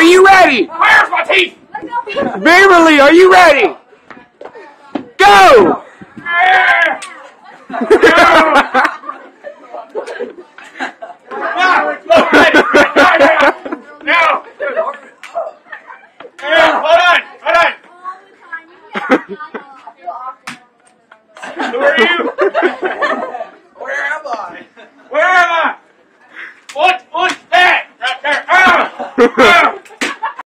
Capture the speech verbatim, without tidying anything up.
you ready? Where's my teeth? Beverly, are you ready? Go! Now! Hold on! Hold on! Who are you?